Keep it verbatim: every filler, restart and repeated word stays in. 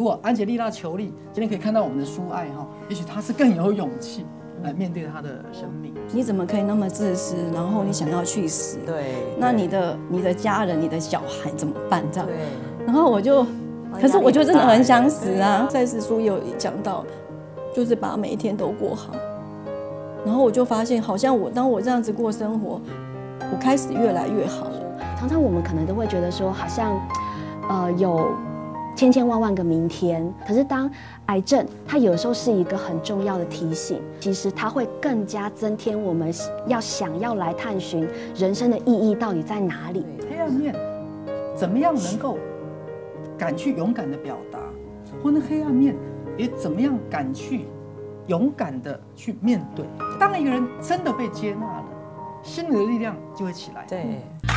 果安吉丽娜·裘丽今天可以看到我们的书爱哈，也许她是更有勇气来面对她的生命。 你怎么可以那么自私？然后你想要去死？ 对， 那你的你的家人、你的小孩怎么办？这样。 对。 然后我就，可是我就真的很想死啊！在史书有讲到，就是把每一天都过好。然后我就发现，好像我当我这样子过生活，我开始越来越好了。 常常我们可能都会觉得说，好像，呃，有千千万万个明天。可是当癌症，它有时候是一个很重要的提醒，其实它会更加增添我们要想要来探寻人生的意义到底在哪里。 黑暗面怎么样能够敢去勇敢的表达，或那黑暗面也怎么样敢去勇敢的去面对。当一个人真的被接纳了，心里的力量就会起来。 对。